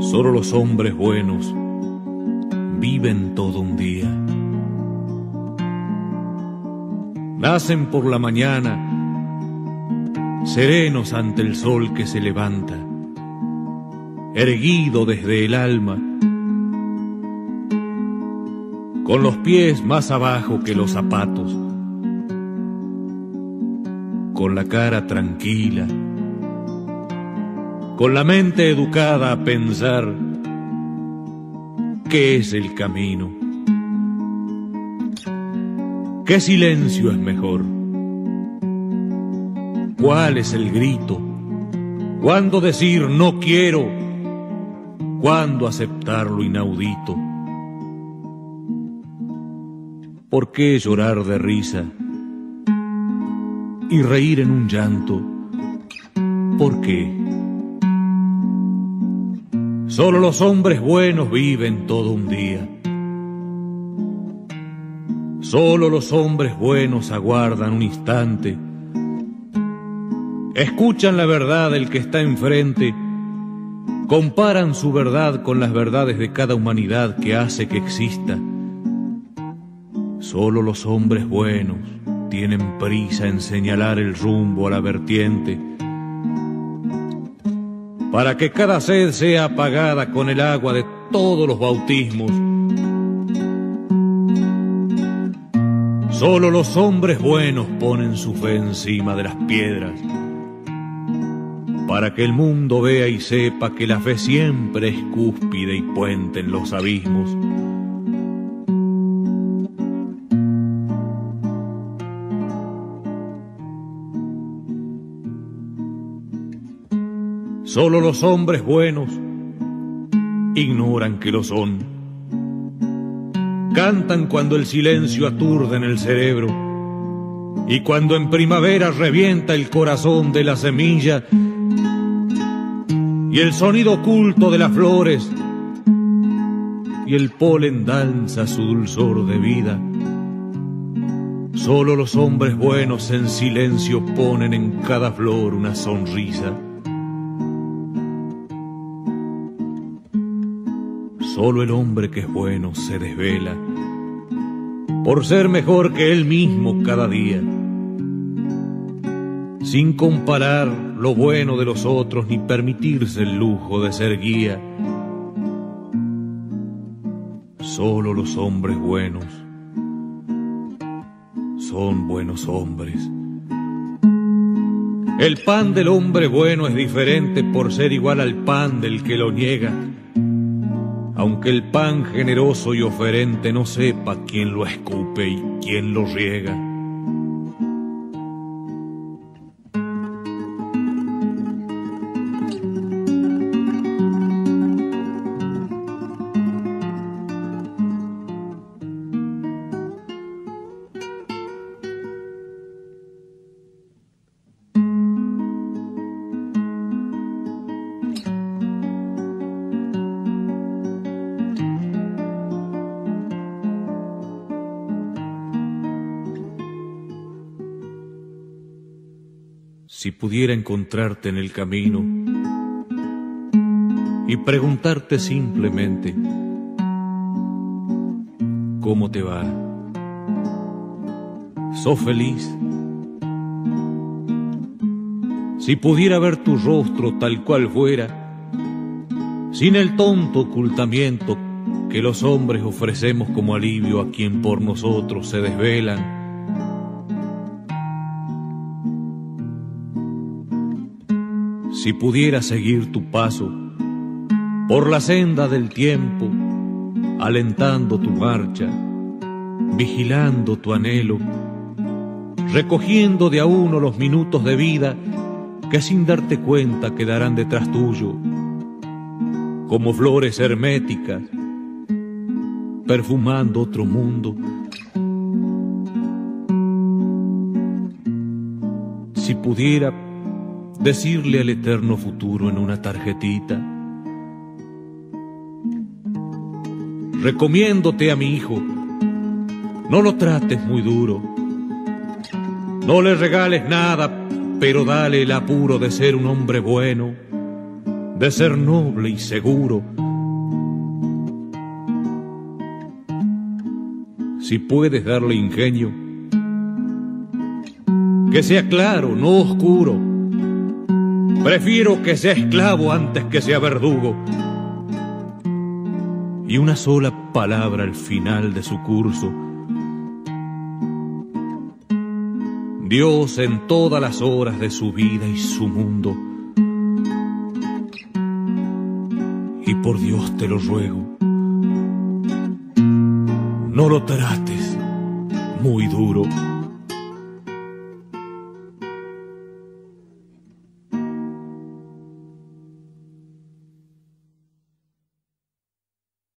Solo los hombres buenos viven todo un día. Nacen por la mañana, serenos ante el sol que se levanta, erguido desde el alma, con los pies más abajo que los zapatos, con la cara tranquila, con la mente educada a pensar qué es el camino, qué silencio es mejor, cuál es el grito, cuándo decir no quiero, cuándo aceptar lo inaudito, por qué llorar de risa y reír en un llanto, ¿por qué? Solo los hombres buenos viven todo un día. Solo los hombres buenos aguardan un instante. Escuchan la verdad del que está enfrente. Comparan su verdad con las verdades de cada humanidad que hace que exista. Solo los hombres buenos tienen prisa en señalar el rumbo a la vertiente, para que cada sed sea apagada con el agua de todos los bautismos. Solo los hombres buenos ponen su fe encima de las piedras, para que el mundo vea y sepa que la fe siempre es cúspide y puente en los abismos. Solo los hombres buenos ignoran que lo son. Cantan cuando el silencio aturde en el cerebro y cuando en primavera revienta el corazón de la semilla y el sonido oculto de las flores y el polen danza su dulzor de vida. Solo los hombres buenos en silencio ponen en cada flor una sonrisa. Solo el hombre que es bueno se desvela por ser mejor que él mismo cada día, sin comparar lo bueno de los otros ni permitirse el lujo de ser guía. Solo los hombres buenos son buenos hombres. El pan del hombre bueno es diferente por ser igual al pan del que lo niega, aunque el pan generoso y oferente no sepa quién lo escupe y quién lo riega. Si pudiera encontrarte en el camino y preguntarte simplemente ¿cómo te va? ¿Sos feliz? Si pudiera ver tu rostro tal cual fuera, sin el tonto ocultamiento que los hombres ofrecemos como alivio a quien por nosotros se desvelan, si pudiera seguir tu paso por la senda del tiempo, alentando tu marcha, vigilando tu anhelo, recogiendo de a uno los minutos de vida que sin darte cuenta quedarán detrás tuyo, como flores herméticas, perfumando otro mundo. Si pudiera decirle al eterno futuro en una tarjetita: recomiéndote a mi hijo, no lo trates muy duro, no le regales nada, pero dale el apuro de ser un hombre bueno, de ser noble y seguro. Si puedes darle ingenio, que sea claro, no oscuro. Prefiero que sea esclavo antes que sea verdugo. Y una sola palabra al final de su curso. Dios en todas las horas de su vida y su mundo. Y por Dios te lo ruego, no lo trates muy duro.